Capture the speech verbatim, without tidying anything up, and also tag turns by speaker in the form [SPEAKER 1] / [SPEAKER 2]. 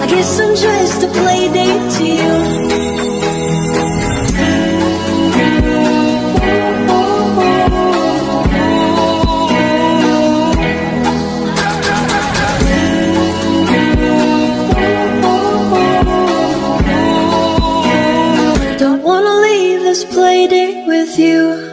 [SPEAKER 1] guess I'm just a play date to you. Don't wanna leave this play date with you.